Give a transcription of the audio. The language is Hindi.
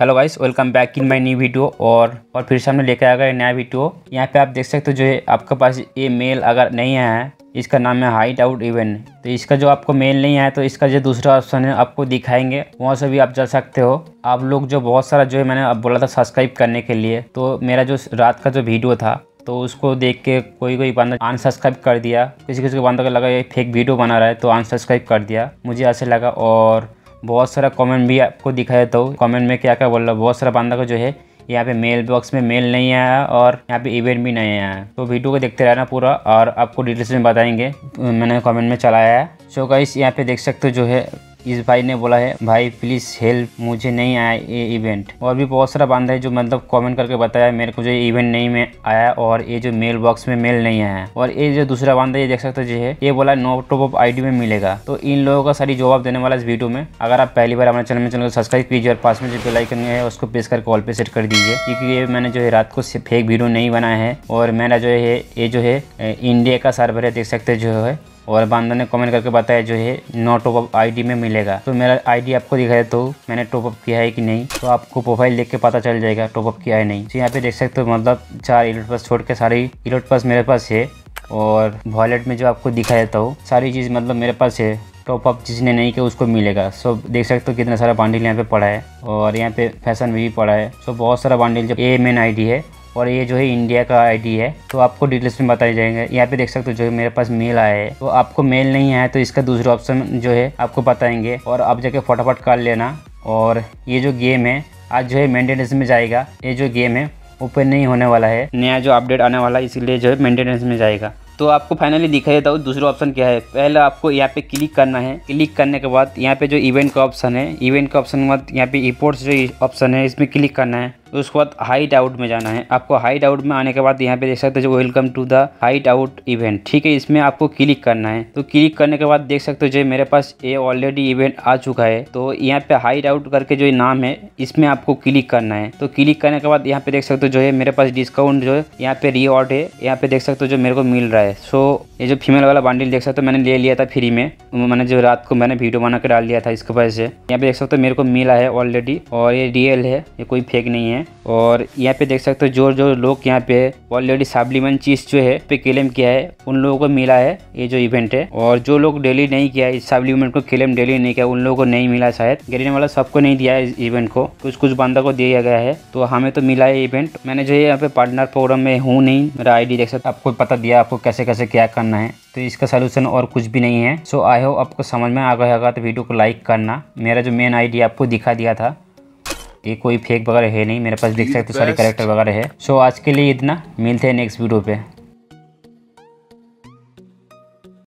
Hello guys, welcome back in my new video. और फिर से हमने लेकर आ गए नया वीडियो। यहाँ पे आप देख सकते हो जो है आपके पास ये मेल अगर नहीं आया है, इसका नाम है हाइड आउट इवेंट। तो इसका जो आपको मेल नहीं आया तो इसका जो दूसरा ऑप्शन है आपको दिखाएंगे, वहाँ से भी आप चल सकते हो। आप लोग जो बहुत सारा जो है मैंने अब बोला था सब्सक्राइब करने के लिए, तो मेरा जो रात का जो वीडियो था तो उसको देख के कोई बंदा अनसब्सक्राइब कर दिया। किसी को बंदा को लगा ये फेक वीडियो बना रहा है तो अनसब्सक्राइब कर दिया, मुझे ऐसे लगा। और बहुत सारा कमेंट भी आपको दिखाया, तो कमेंट में क्या क्या बोल रहा है, बहुत सारा बंदा को जो है यहाँ पे मेल बॉक्स में मेल नहीं आया और यहाँ पे इवेंट भी नहीं आया। तो वीडियो को देखते रहना पूरा और आपको डिटेल्स में बताएंगे, मैंने कमेंट में चलाया है। सो गाइस यहाँ पे देख सकते हो जो है इस भाई ने बोला है भाई प्लीज़ हेल्प, मुझे नहीं आया ये इवेंट। और भी बहुत सारा बंदा है जो मतलब कमेंट करके बताया मेरे को जो इवेंट नहीं में आया और ये जो मेल बॉक्स में मेल नहीं आया। और ये जो दूसरा बंदा ये देख सकते हो जो है ये बोला नो टॉप अप आईडी में मिलेगा। तो इन लोगों का सारी जवाब देने वाला इस वीडियो में। अगर आप पहली बार हमारे चैनल को सब्सक्राइब कीजिए और पास में जो बेल आइकन है उसको प्रेस करके ऑल पे सेट कर दीजिए, क्योंकि ये मैंने जो है रात को फेक वीडियो नहीं बनाया है। और मेरा जो है ये जो है इंडिया का सर्वर है, देख सकते जो है। और बंदा ने कमेंट करके बताया जो है नो टॉप अप आईडी में मिलेगा। तो मेरा आईडी आपको दिखाया तो मैंने टॉप अप किया है कि नहीं, तो आपको प्रोफाइल देख के पता चल जाएगा टॉप अप किया है नहीं। तो यहाँ पे देख सकते हो मतलब 4 इलोट पास छोड़ के सारी इलोट पास मेरे पास है। और वॉलेट में जो आपको दिखाया था सारी चीज़ मतलब मेरे पास है। टॉप अप जिसने नहीं किया उसको मिलेगा। सो देख सकते हो कितना सारा बंडल यहाँ पे पड़ा है और यहाँ पे फैशन भी पड़ा है। सो बहुत सारा बंडल जो ये मेन आईडी है और ये जो है इंडिया का आईडी है, तो आपको डिटेल्स में बताए जाएंगे। यहाँ पे देख सकते हो जो है मेरे पास मेल आया है। तो आपको मेल नहीं आया तो इसका दूसरा ऑप्शन जो है आपको बताएंगे और आप जाके फटाफट कर लेना। और ये जो गेम है आज जो है मेंटेनेंस में जाएगा। ये जो गेम है ओपन नहीं होने वाला है, नया जो अपडेट आने वाला है, इसलिए जो है मेंटेनेंस में जाएगा। तो आपको फाइनली दिखाई देता हूँ दूसरा ऑप्शन क्या है। पहले आपको यहाँ पे क्लिक करना है। क्लिक करने के बाद यहाँ पे जो इवेंट का ऑप्शन है, इवेंट का ऑप्शन के बाद यहाँ पे रिपोर्ट्स जो ऑप्शन है इसमें क्लिक करना है। उसके बाद हाइड आउट में जाना है। आपको हाइड आउट में आने के बाद यहाँ पे देख सकते हो जो welcome to the hideout event, ठीक है, इसमें आपको क्लिक करना है। तो क्लिक करने के बाद देख सकते हो जो मेरे पास ये ऑलरेडी इवेंट आ चुका है। तो यहाँ पे हाइड आउट करके जो नाम है इसमें आपको क्लिक करना है। तो क्लिक करने के बाद यहाँ पे देख सकते हो जो है मेरे पास डिस्काउंट जो है यहाँ पे रिवॉर्ड है, यहाँ पे देख सकते हो जो मेरे को मिल रहा है। सो ये जो फीमेल वाला बंडल देख सकते हो मैंने ले लिया था फ्री में, मैंने जो रात को मैंने वीडियो बना कर डाल दिया था इसके वजह से। यहाँ पे देख सकते हो मेरे को मिला है ऑलरेडी और ये रियल है, ये कोई फेक नहीं है। और यहाँ पे देख सकते हो जो लोग यहाँ पे ऑलरेडी सप्लीमेंट चीज़ जो है पे क्लेम किया है उन लोगों को मिला है ये जो इवेंट है। और जो लोग डेली नहीं किया इस सप्लीमेंट को क्लेम डेली नहीं किया उन लोगों को नहीं मिला, शायद गिरने वाला सबको नहीं दिया है इस इवेंट को, कुछ बंदा को दिया गया है। तो हमें तो मिला है इवेंट। मैंने जो है यहाँ पे पार्टनर प्रोग्राम में हूँ नहीं, मेरा आईडी देख सकते आपको पता दिया आपको कैसे कैसे क्या करना है। तो इसका सलूशन और कुछ भी नहीं है। सो आई होप आपको समझ में आ गया होगा। तो वीडियो को लाइक करना। मेरा जो मेन आईडी आपको दिखा दिया था, ये कोई फेक वगैरह है नहीं, मेरे पास देख सकते हो सारे कैरेक्टर वगैरह है। सो आज के लिए इतना, मिलते हैं नेक्स्ट वीडियो पे।